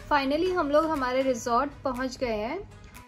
Finally हम लोग हमारे रिजॉर्ट पहुंच गए हैं।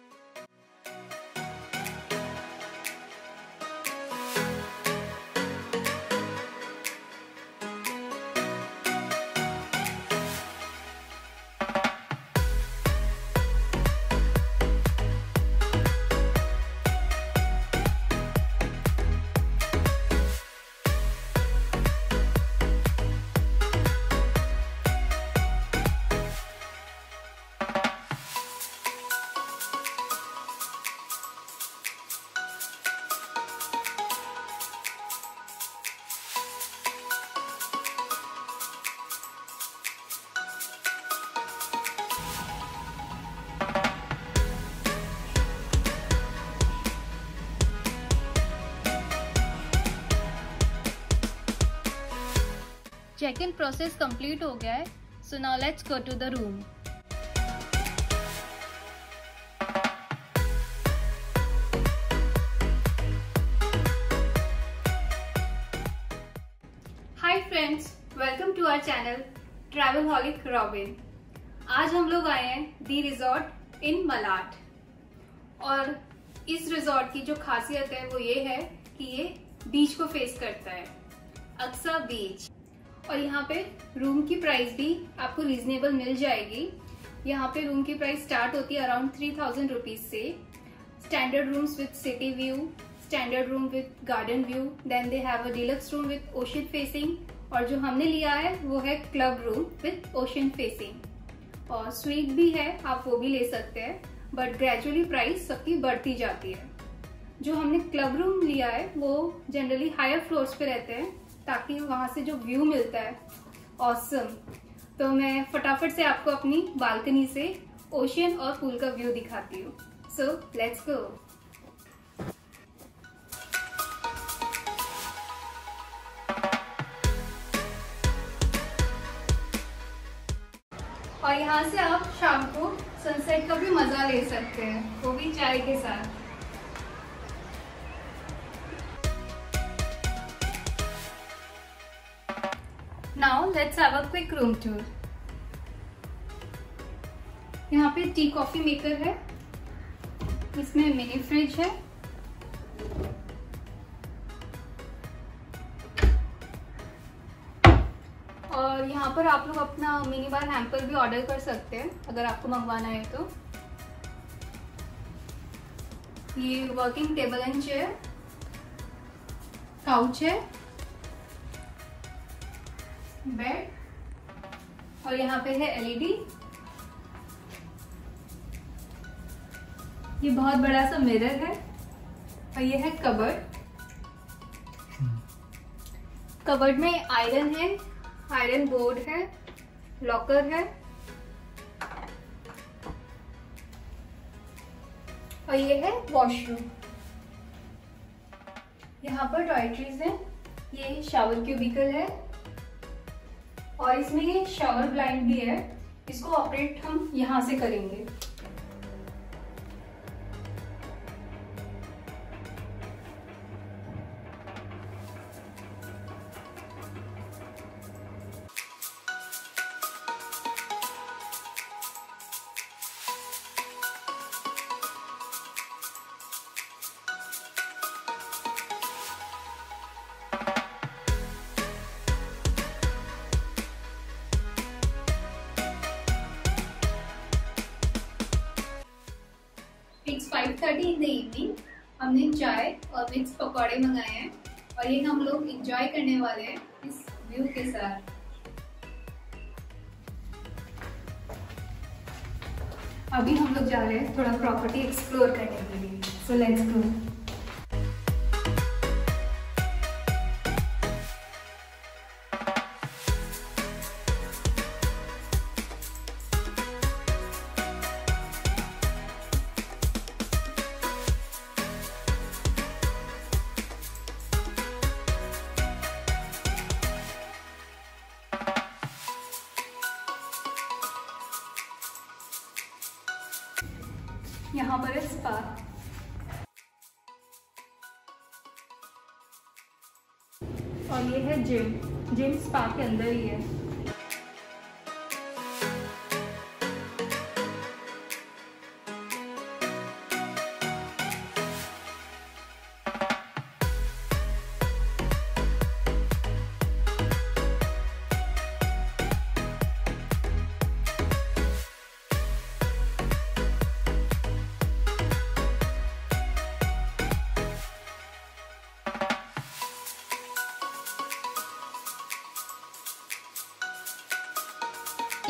चेक इन प्रोसेस कंप्लीट हो गया है, so now let's go to the room. Hi friends, welcome to our channel Travelholic Robin. आज हम लोग आए हैं दी रिजॉर्ट इन मलाड, और इस रिजॉर्ट की जो खासियत है वो ये है कि ये बीच को फेस करता है, अक्सा बीच। और यहाँ पे रूम की प्राइस भी आपको रीजनेबल मिल जाएगी। यहाँ पे रूम की प्राइस स्टार्ट होती है अराउंड 3000 रुपीज से। Standard rooms with city view, standard room with garden view, then they have a deluxe room with ocean facing, और जो हमने लिया है वो है club room with ocean facing. और स्वीट भी है, आप वो भी ले सकते हैं, बट ग्रेजुअली प्राइस सबकी बढ़ती जाती है। जो हमने क्लब रूम लिया है वो जनरली हायर फ्लोर्स पे रहते हैं, ताकि वहां से जो व्यू मिलता है ऑसम। तो मैं फटाफट से आपको अपनी बालकनी से ओशन और पूल का व्यू दिखाती हूँ। So let's go. और यहाँ से आप शाम को सनसेट का भी मजा ले सकते हैं, वो भी चाय के साथ। Now let's have a quick room tour. यहाँ पे टी कॉफी मेकर है, इसमें मिनी फ्रिज है, और यहाँ पर आप लोग अपना मिनी बार हैम्पर भी ऑर्डर कर सकते हैं अगर आपको मंगवाना है तो। ये working table and chair, couch है, बेड, और यहाँ पे है एलईडी। ये बहुत बड़ा सा मिरर है, और ये है कबर्ड। कबर्ड में आयरन है, आयरन बोर्ड है, लॉकर है, और ये है वॉशरूम। यहाँ पर टॉयलेटरीज है, ये शावर क्यूबिकल है, और इसमें ये शावर ब्लाइंड भी है, इसको ऑपरेट हम यहाँ से करेंगे। It's 5:30 in the evening। हमने चाय और मिक्स पकौड़े मंगाए हैं, और ये हम लोग एंजॉय करने वाले हैं इस व्यू के साथ। अभी हम लोग जा रहे हैं थोड़ा प्रॉपर्टी एक्सप्लोर करने के लिए, सो लेट्स गो। यहाँ पर है स्पा, और ये है जिम। जिम स्पा के अंदर ही है।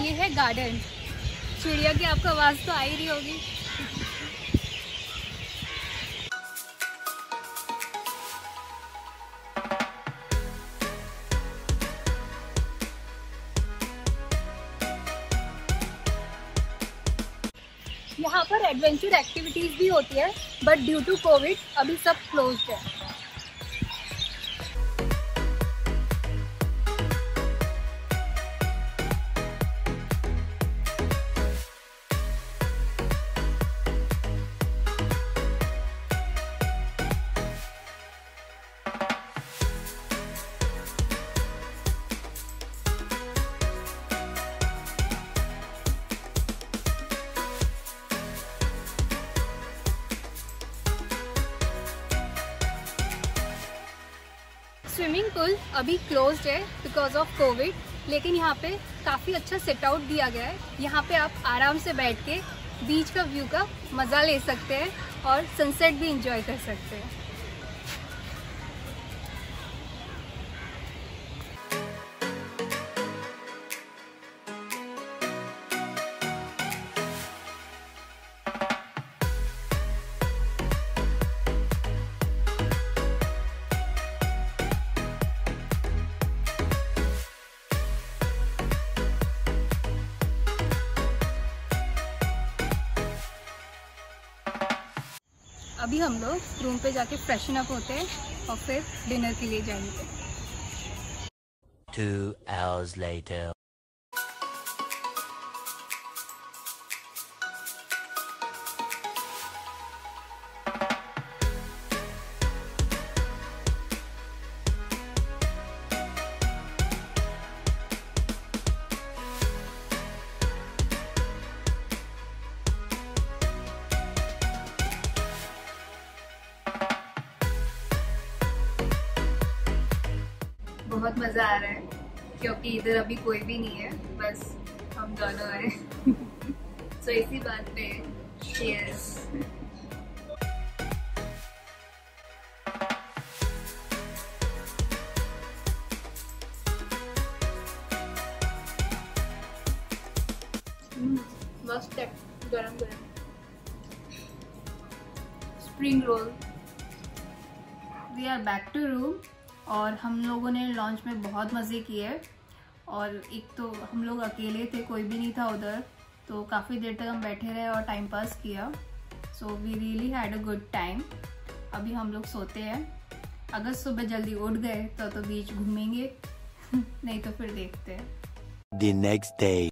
ये है गार्डन। चिड़िया की आपको आवाज़ तो आ ही रही होगी। यहाँ पर एडवेंचर एक्टिविटीज़ भी होती है, बट ड्यू टू कोविड अभी सब क्लोज्ड है। स्विमिंग पूल अभी क्लोज्ड है बिकॉज ऑफ कोविड, लेकिन यहाँ पे काफ़ी अच्छा सेट आउट दिया गया है। यहाँ पे आप आराम से बैठ के बीच का व्यू का मज़ा ले सकते हैं और सनसेट भी इंजॉय कर सकते हैं। अभी हम लोग रूम पे जाके फ्रेशन अप होते हैं और फिर डिनर के लिए जाएंगे। 2 hours later. बहुत मज़ा आ रहा है क्योंकि इधर अभी कोई भी नहीं है, बस हम दोनों हैं। सो इसी बात पे cheers। मस्त है, गरम गरम spring roll. We are back to room और हम लोगों ने लॉन्च में बहुत मज़े किए। और एक तो हम लोग अकेले थे, कोई भी नहीं था उधर, तो काफ़ी देर तक हम बैठे रहे और टाइम पास किया। So we really had a good time. अभी हम लोग सोते हैं। अगर सुबह जल्दी उठ गए तो बीच घूमेंगे, नहीं तो फिर देखते हैं। The next day.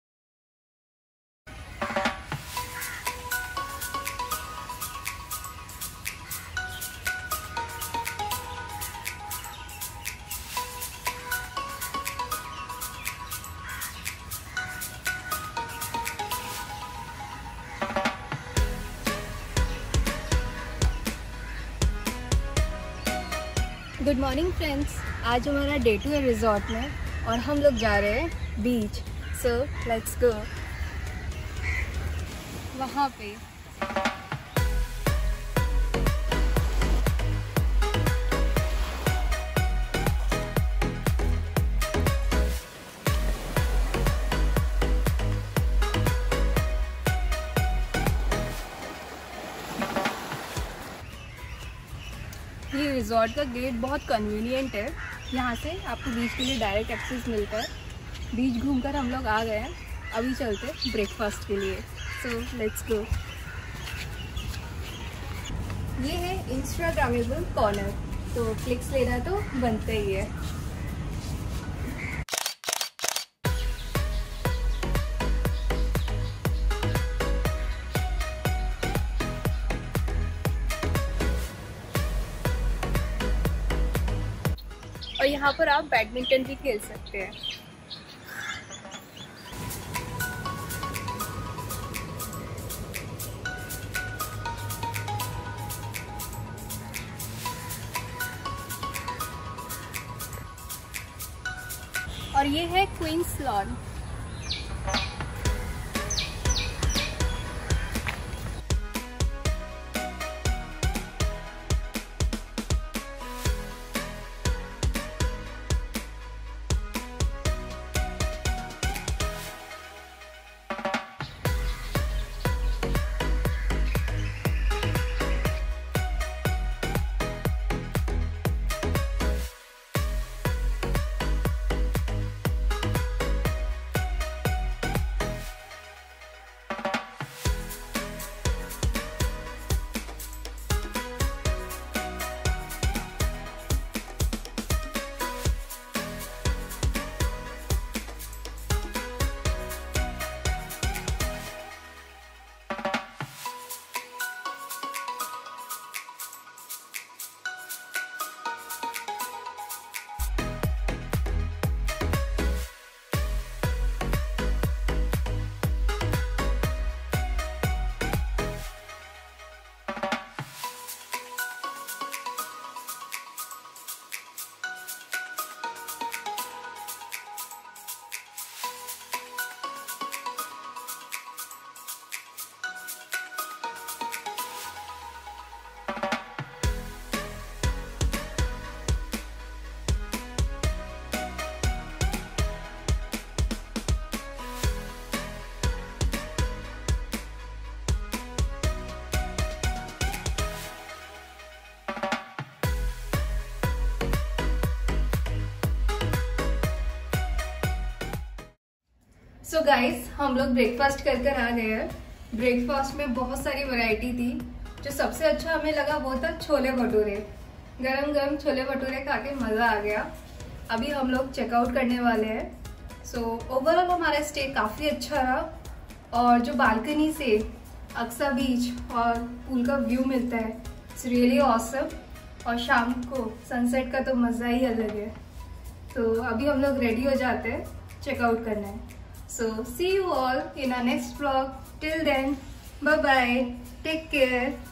Good morning friends, आज हमारा डे 2 है रिजॉर्ट में और हम लोग जा रहे हैं बीच। सो लेट्स गो। वहाँ पे ये रिजॉर्ट का गेट बहुत कन्वीनियंट है। यहाँ से आपको बीच के लिए डायरेक्ट एक्सेस मिलता है। बीच घूमकर हम लोग आ गए हैं, अभी चलते ब्रेकफास्ट के लिए। So let's go. ये है इंस्टाग्रामेबल कॉर्नर, तो क्लिक्स लेना तो बनता ही है। और यहाँ पर आप बैडमिंटन भी खेल सकते हैं। और ये है क्वींस लॉन। सो गाइस, हम लोग ब्रेकफास्ट कर आ गए हैं। ब्रेकफास्ट में बहुत सारी वैरायटी थी। जो सबसे अच्छा हमें लगा वो था छोले भटूरे। गरम गरम छोले भटूरे खा के मज़ा आ गया। अभी हम लोग चेकआउट करने वाले हैं। सो ओवरऑल हमारा स्टे काफ़ी अच्छा रहा और जो बालकनी से अक्सा बीच और पूल का व्यू मिलता है, इट्स रियली ऑसम। और शाम को सनसेट का तो मज़ा ही अलग है। तो अभी हम लोग रेडी हो जाते हैं चेकआउट करना है। So see you all in our next vlog. Till then, bye bye, take care.